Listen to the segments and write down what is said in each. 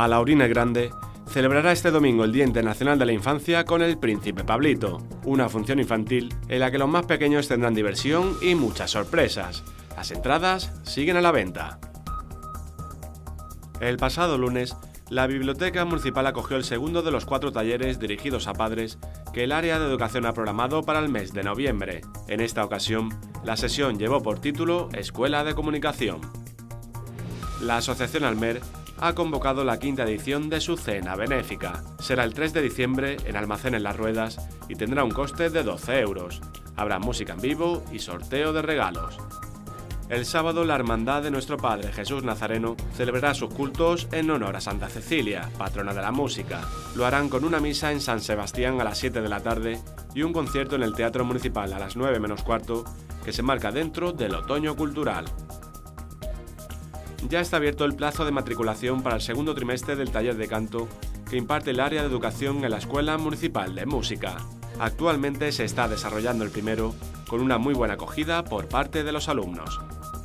Alhaurín el Grande celebrará este domingo el Día Internacional de la Infancia con el Príncipe Pablito, una función infantil en la que los más pequeños tendrán diversión y muchas sorpresas. Las entradas siguen a la venta. El pasado lunes, la Biblioteca Municipal acogió el segundo de los 4 talleres dirigidos a padres que el área de educación ha programado para el mes de noviembre. En esta ocasión, la sesión llevó por título Escuela de Comunicación. La Asociación Almer ha convocado la 5ª edición de su cena benéfica. Será el 3 de diciembre en Almacén en Las Ruedas y tendrá un coste de 12 euros. Habrá música en vivo y sorteo de regalos. El sábado, la Hermandad de Nuestro Padre Jesús Nazareno celebrará sus cultos en honor a Santa Cecilia, patrona de la música. Lo harán con una misa en San Sebastián a las 7 de la tarde y un concierto en el Teatro Municipal a las 9 menos cuarto, que se marca dentro del Otoño Cultural. Ya está abierto el plazo de matriculación para el segundo trimestre del taller de canto que imparte el área de educación en la Escuela Municipal de Música. Actualmente se está desarrollando el primero con una muy buena acogida por parte de los alumnos.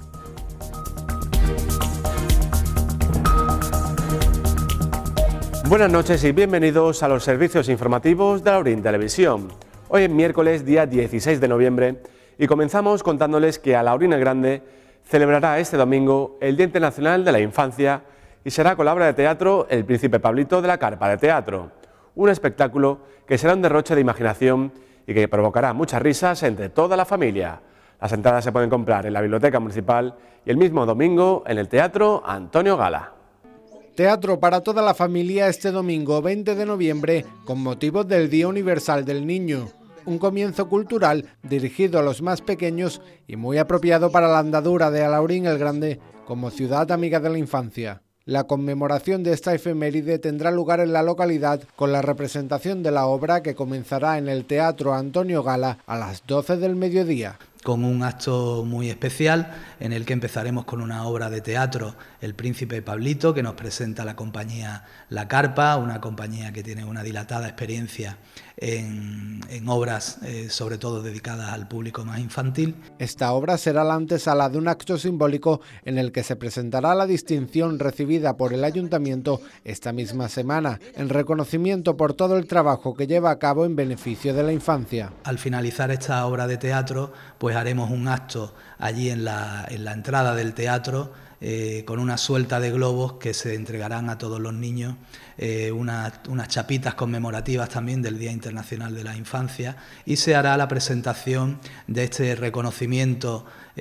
Buenas noches y bienvenidos a los servicios informativos de Alhaurín Televisión. Hoy es miércoles, día 16 de noviembre, y comenzamos contándoles que Alhaurín el Grande celebrará este domingo el Día Internacional de la Infancia y será con la obra de teatro El Príncipe Pablito de la Carpa de Teatro, un espectáculo que será un derroche de imaginación y que provocará muchas risas entre toda la familia. Las entradas se pueden comprar en la Biblioteca Municipal y el mismo domingo en el Teatro Antonio Gala. Teatro para toda la familia este domingo 20 de noviembre con motivo del Día Universal del Niño. Un comienzo cultural dirigido a los más pequeños y muy apropiado para la andadura de Alhaurín el Grande como ciudad amiga de la infancia. La conmemoración de esta efeméride tendrá lugar en la localidad con la representación de la obra que comenzará en el Teatro Antonio Gala a las 12 del mediodía. Con un acto muy especial en el que empezaremos con una obra de teatro, El Príncipe Pablito, que nos presenta la compañía La Carpa, una compañía que tiene una dilatada experiencia en obras sobre todo dedicadas al público más infantil. Esta obra será la antesala de un acto simbólico en el que se presentará la distinción recibida por el Ayuntamiento esta misma semana, en reconocimiento por todo el trabajo que lleva a cabo en beneficio de la infancia. Al finalizar esta obra de teatro, pues haremos un acto allí en la entrada del teatro con una suelta de globos que se entregarán a todos los niños, unas chapitas conmemorativas también del Día Internacional de la Infancia, y se hará la presentación de este reconocimiento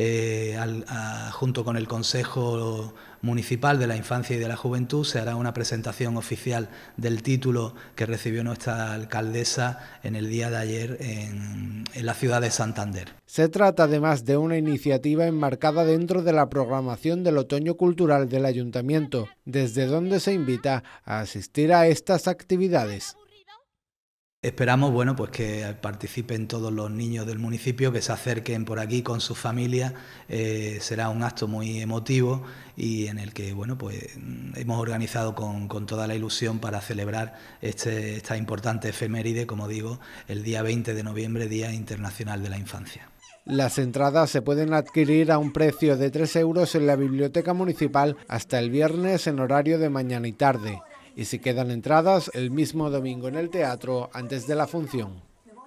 junto con el Consejo Municipal de la Infancia y de la Juventud. Se hará una presentación oficial del título que recibió nuestra alcaldesa en el día de ayer en la ciudad de Santander. Se trata además de una iniciativa enmarcada dentro de la programación del Otoño Cultural del Ayuntamiento, desde donde se invita a asistir a estas actividades. Esperamos, bueno, pues que participen todos los niños del municipio, que se acerquen por aquí con sus familias. Será un acto muy emotivo y en el que, bueno, pues hemos organizado con toda la ilusión para celebrar esta importante efeméride, como digo, el día 20 de noviembre, Día Internacional de la Infancia. Las entradas se pueden adquirir a un precio de 3 euros en la Biblioteca Municipal hasta el viernes en horario de mañana y tarde. Y si quedan entradas, el mismo domingo en el teatro antes de la función.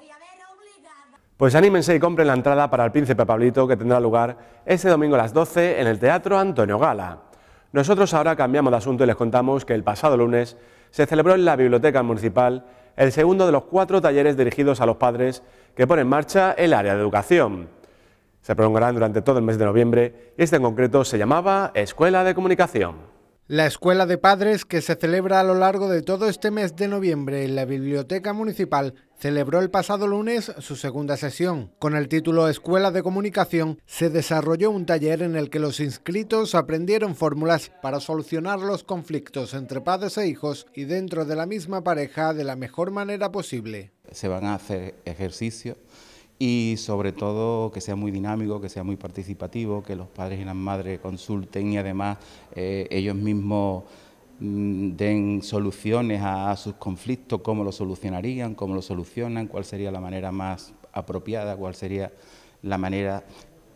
Pues anímense y compren la entrada para el Príncipe Pablito, que tendrá lugar este domingo a las 12 en el Teatro Antonio Gala. Nosotros ahora cambiamos de asunto y les contamos que el pasado lunes se celebró en la Biblioteca Municipal el segundo de los 4 talleres dirigidos a los padres que pone en marcha el área de educación. Se prolongarán durante todo el mes de noviembre y este en concreto se llamaba Escuela de Comunicación. La Escuela de Padres, que se celebra a lo largo de todo este mes de noviembre en la Biblioteca Municipal, celebró el pasado lunes su segunda sesión. Con el título Escuela de Comunicación se desarrolló un taller en el que los inscritos aprendieron fórmulas para solucionar los conflictos entre padres e hijos y dentro de la misma pareja de la mejor manera posible. Se van a hacer ejercicios y sobre todo que sea muy dinámico, que sea muy participativo, que los padres y las madres consulten y además ellos mismos den soluciones a sus conflictos, cómo lo solucionarían, cómo lo solucionan, cuál sería la manera más apropiada, cuál sería la manera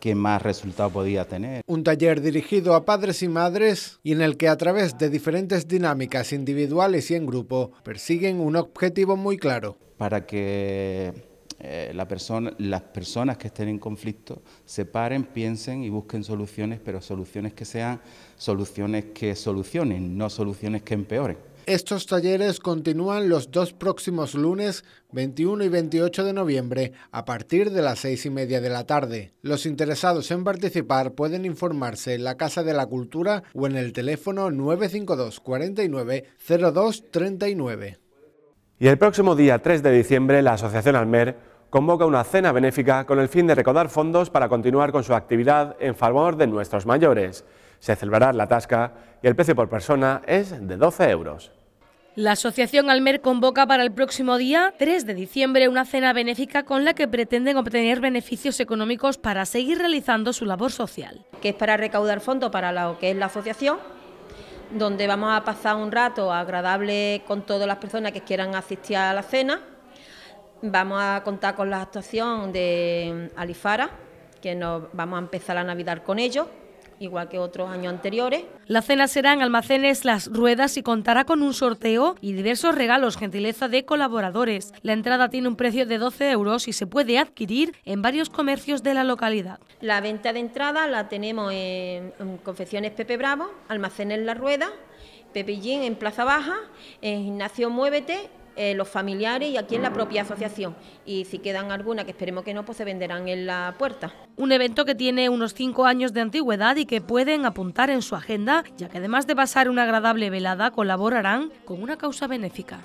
que más resultado podía tener. Un taller dirigido a padres y madres y en el que a través de diferentes dinámicas individuales y en grupo persiguen un objetivo muy claro. Para que las personas que estén en conflicto se paren, piensen y busquen soluciones, pero soluciones que sean soluciones que solucionen, no soluciones que empeoren. Estos talleres continúan los 2 próximos lunes, 21 y 28 de noviembre, a partir de las 6:30 de la tarde. Los interesados en participar pueden informarse en la Casa de la Cultura o en el teléfono 952 49 02 39. Y el próximo día 3 de diciembre, la Asociación Almer convoca una cena benéfica con el fin de recaudar fondos para continuar con su actividad en favor de nuestros mayores. Se celebrará en La Tasca y el precio por persona es de 12 euros. La Asociación Almer convoca para el próximo día 3 de diciembre una cena benéfica con la que pretenden obtener beneficios económicos para seguir realizando su labor social. Que es para recaudar fondos para lo que es la asociación, donde vamos a pasar un rato agradable con todas las personas que quieran asistir a la cena. Vamos a contar con la actuación de Alifara, que nos vamos a empezar la Navidad con ellos, igual que otros años anteriores. La cena será en Almacenes Las Ruedas y contará con un sorteo y diversos regalos, gentileza de colaboradores. La entrada tiene un precio de 12 euros y se puede adquirir en varios comercios de la localidad. La venta de entrada la tenemos en Confecciones Pepe Bravo, Almacenes Las Ruedas, Pepillín en Plaza Baja, en Gimnasio Muévete, los familiares y aquí en la propia asociación. Y si quedan algunas, que esperemos que no, pues se venderán en la puerta. Un evento que tiene unos 5 años de antigüedad y que pueden apuntar en su agenda, ya que además de pasar una agradable velada, colaborarán con una causa benéfica.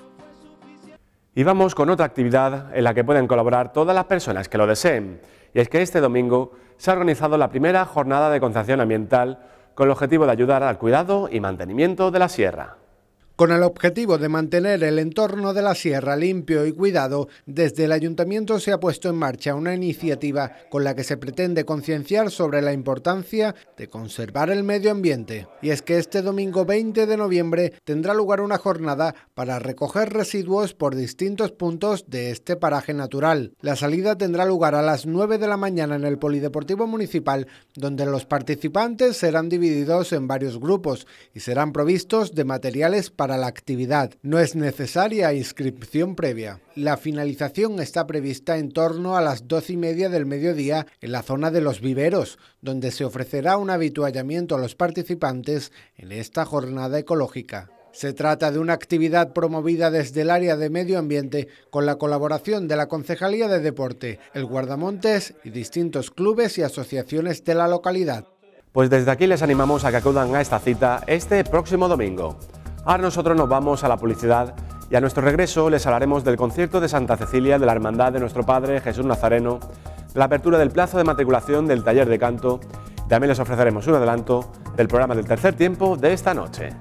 Y vamos con otra actividad en la que pueden colaborar todas las personas que lo deseen. Y es que este domingo se ha organizado la primera jornada de concienciación ambiental con el objetivo de ayudar al cuidado y mantenimiento de la sierra. Con el objetivo de mantener el entorno de la sierra limpio y cuidado, desde el Ayuntamiento se ha puesto en marcha una iniciativa con la que se pretende concienciar sobre la importancia de conservar el medio ambiente. Y es que este domingo 20 de noviembre tendrá lugar una jornada para recoger residuos por distintos puntos de este paraje natural. La salida tendrá lugar a las 9 de la mañana en el Polideportivo Municipal, donde los participantes serán divididos en varios grupos y serán provistos de materiales para la actividad. No es necesaria inscripción previa. La finalización está prevista en torno a las 12:30 del mediodía en la zona de los viveros, donde se ofrecerá un avituallamiento a los participantes en esta jornada ecológica. Se trata de una actividad promovida desde el área de medio ambiente con la colaboración de la Concejalía de Deporte, el Guardamontes y distintos clubes y asociaciones de la localidad. Pues desde aquí les animamos a que acudan a esta cita este próximo domingo. Ahora nosotros nos vamos a la publicidad y a nuestro regreso les hablaremos del concierto de Santa Cecilia de la Hermandad de Nuestro Padre Jesús Nazareno, de la apertura del plazo de matriculación del taller de canto y también les ofreceremos un adelanto del programa del tercer tiempo de esta noche.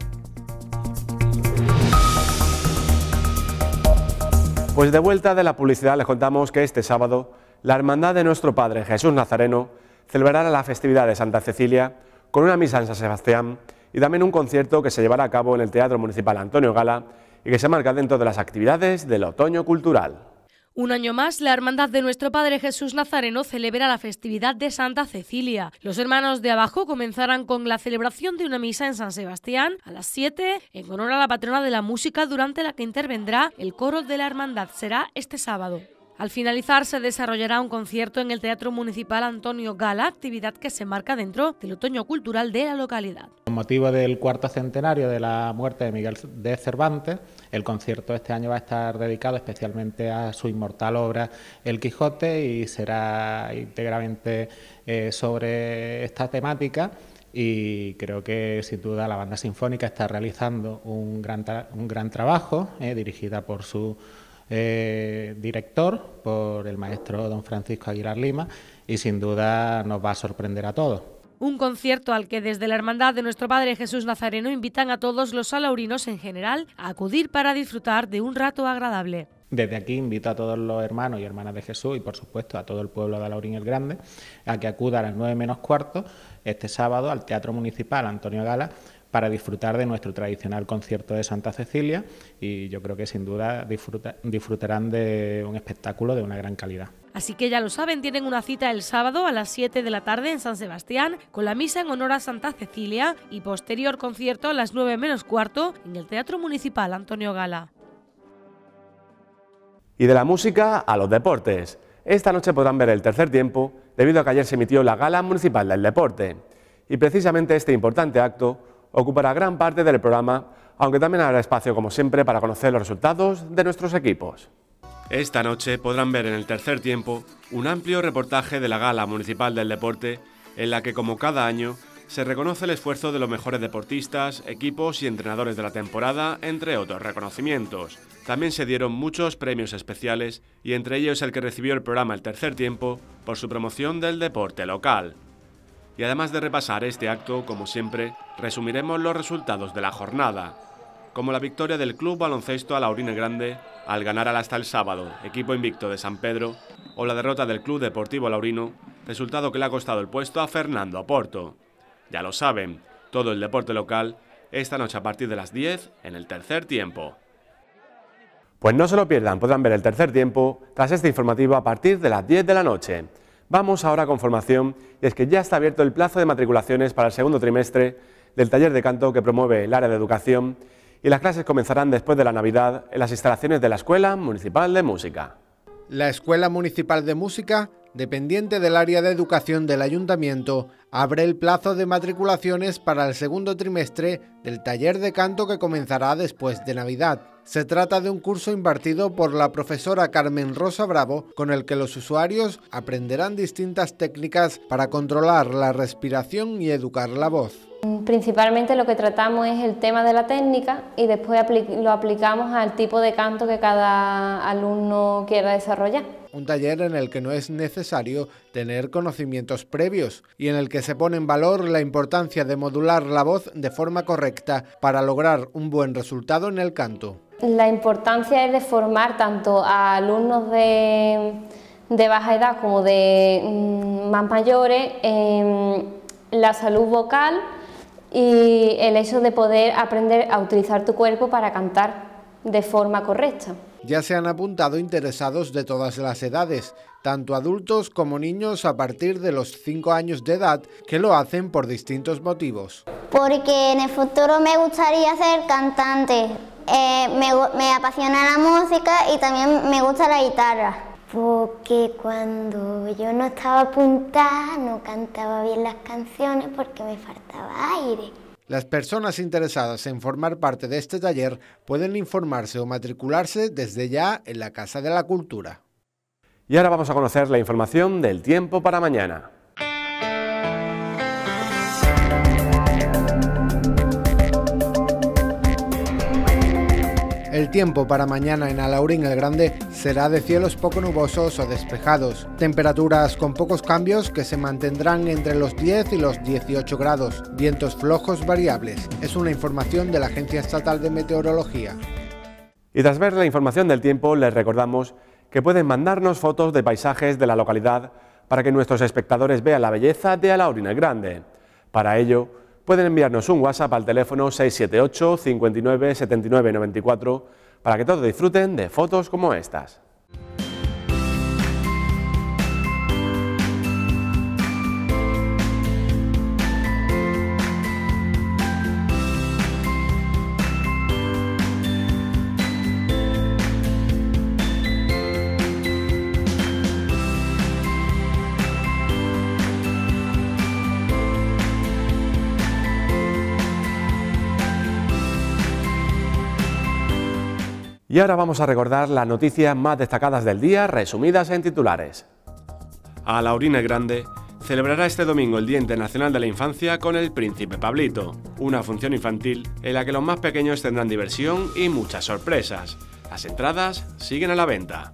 Pues de vuelta de la publicidad les contamos que este sábado la Hermandad de Nuestro Padre Jesús Nazareno celebrará la festividad de Santa Cecilia con una misa en San Sebastián y también un concierto que se llevará a cabo en el Teatro Municipal Antonio Gala y que se marca dentro de las actividades del otoño cultural. Un año más, la Hermandad de Nuestro Padre Jesús Nazareno celebra la festividad de Santa Cecilia. Los hermanos de abajo comenzarán con la celebración de una misa en San Sebastián a las 7 en honor a la patrona de la música, durante la que intervendrá el coro de la Hermandad. Será este sábado. Al finalizar se desarrollará un concierto en el Teatro Municipal Antonio Gala, actividad que se marca dentro del otoño cultural de la localidad. Con motivo del 4º centenario de la muerte de Miguel de Cervantes, el concierto este año va a estar dedicado especialmente a su inmortal obra El Quijote y será íntegramente sobre esta temática. Y creo que sin duda la banda sinfónica está realizando un gran trabajo, dirigida por su director, por el maestro don Francisco Aguilar Lima, y sin duda nos va a sorprender a todos. Un concierto al que desde la Hermandad de Nuestro Padre Jesús Nazareno invitan a todos los salaurinos en general a acudir para disfrutar de un rato agradable. Desde aquí invito a todos los hermanos y hermanas de Jesús y por supuesto a todo el pueblo de Alaurín el Grande a que acudan a las 9 menos cuarto este sábado al Teatro Municipal Antonio Gala para disfrutar de nuestro tradicional concierto de Santa Cecilia, y yo creo que sin duda disfrutarán de un espectáculo de una gran calidad. Así que ya lo saben, tienen una cita el sábado a las 7 de la tarde en San Sebastián, con la misa en honor a Santa Cecilia y posterior concierto a las 9 menos cuarto en el Teatro Municipal Antonio Gala. Y de la música a los deportes. Esta noche podrán ver el tercer tiempo, debido a que ayer se emitió la Gala Municipal del Deporte. Y precisamente este importante acto ocupará gran parte del programa, aunque también habrá espacio, como siempre, para conocer los resultados de nuestros equipos. Esta noche podrán ver en el tercer tiempo un amplio reportaje de la Gala Municipal del Deporte, en la que, como cada año, se reconoce el esfuerzo de los mejores deportistas, equipos y entrenadores de la temporada, entre otros reconocimientos. También se dieron muchos premios especiales, y entre ellos el que recibió el programa El Tercer Tiempo por su promoción del deporte local. Y además de repasar este acto, como siempre, resumiremos los resultados de la jornada, como la victoria del Club Baloncesto Alaurín el Grande al ganar al Hasta el Sábado, equipo invicto de San Pedro, o la derrota del Club Deportivo Alaurino, resultado que le ha costado el puesto a Fernando Oporto. Ya lo saben, todo el deporte local, esta noche a partir de las 10 en el tercer tiempo. Pues no se lo pierdan, podrán ver el tercer tiempo tras este informativo a partir de las 10 de la noche. Vamos ahora con formación, y es que ya está abierto el plazo de matriculaciones para el segundo trimestre del taller de canto que promueve el área de educación, y las clases comenzarán después de la Navidad en las instalaciones de la Escuela Municipal de Música. La Escuela Municipal de Música, dependiente del área de educación del Ayuntamiento, abre el plazo de matriculaciones para el segundo trimestre del taller de canto que comenzará después de Navidad. Se trata de un curso impartido por la profesora Carmen Rosa Bravo, con el que los usuarios aprenderán distintas técnicas para controlar la respiración y educar la voz. Principalmente lo que tratamos es el tema de la técnica y después lo aplicamos al tipo de canto que cada alumno quiera desarrollar. Un taller en el que no es necesario tener conocimientos previos y en el que se pone en valor la importancia de modular la voz de forma correcta para lograr un buen resultado en el canto. La importancia es de formar tanto a alumnos de baja edad como de más mayores en la salud vocal y el hecho de poder aprender a utilizar tu cuerpo para cantar de forma correcta. Ya se han apuntado interesados de todas las edades, tanto adultos como niños a partir de los 5 años de edad, que lo hacen por distintos motivos. Porque en el futuro me gustaría ser cantante, me apasiona la música y también me gusta la guitarra. Porque cuando yo no estaba apuntada no cantaba bien las canciones porque me faltaba aire. Las personas interesadas en formar parte de este taller pueden informarse o matricularse desde ya en la Casa de la Cultura. Y ahora vamos a conocer la información del tiempo para mañana. El tiempo para mañana en Alaurín el Grande será de cielos poco nubosos o despejados. Temperaturas con pocos cambios que se mantendrán entre los 10 y los 18 grados. Vientos flojos variables. Es una información de la Agencia Estatal de Meteorología. Y tras ver la información del tiempo, les recordamos que pueden mandarnos fotos de paisajes de la localidad para que nuestros espectadores vean la belleza de Alaurín el Grande. Para ello, pueden enviarnos un WhatsApp al teléfono 678 59 79 94 para que todos disfruten de fotos como estas. Y ahora vamos a recordar las noticias más destacadas del día, resumidas en titulares. Alaurín el Grande celebrará este domingo el Día Internacional de la Infancia con el Príncipe Pablito, una función infantil en la que los más pequeños tendrán diversión y muchas sorpresas. Las entradas siguen a la venta.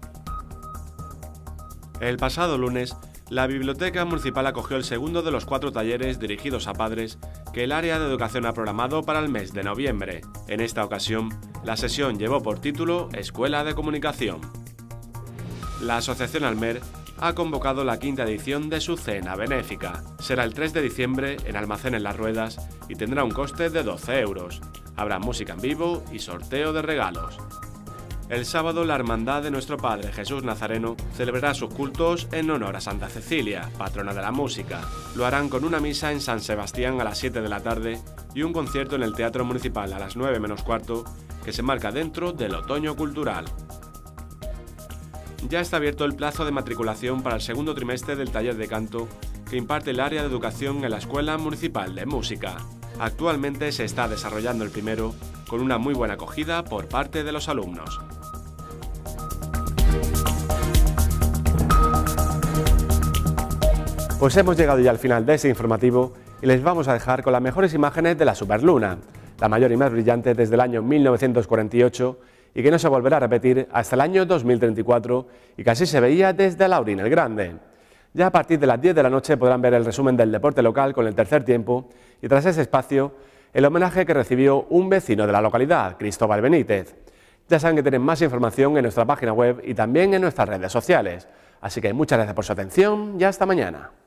El pasado lunes, la Biblioteca Municipal acogió el segundo de los 4 talleres dirigidos a padres que el área de educación ha programado para el mes de noviembre. En esta ocasión, la sesión llevó por título Escuela de Comunicación. La Asociación Almer ha convocado la 5ª edición de su cena benéfica. Será el 3 de diciembre en Almacenes Las Ruedas y tendrá un coste de 12 euros. Habrá música en vivo y sorteo de regalos. El sábado la Hermandad de Nuestro Padre Jesús Nazareno celebrará sus cultos en honor a Santa Cecilia, patrona de la música. Lo harán con una misa en San Sebastián a las 7 de la tarde y un concierto en el Teatro Municipal a las 9 menos cuarto, que se marca dentro del otoño cultural. Ya está abierto el plazo de matriculación para el segundo trimestre del taller de canto que imparte el área de educación en la Escuela Municipal de Música. Actualmente se está desarrollando el primero con una muy buena acogida por parte de los alumnos. Pues hemos llegado ya al final de este informativo y les vamos a dejar con las mejores imágenes de la superluna, la mayor y más brillante desde el año 1948 y que no se volverá a repetir hasta el año 2034 y que así se veía desde Laurín el Grande. Ya a partir de las 10 de la noche podrán ver el resumen del deporte local con el tercer tiempo y tras ese espacio el homenaje que recibió un vecino de la localidad, Cristóbal Benítez. Ya saben que tienen más información en nuestra página web y también en nuestras redes sociales. Así que muchas gracias por su atención y hasta mañana.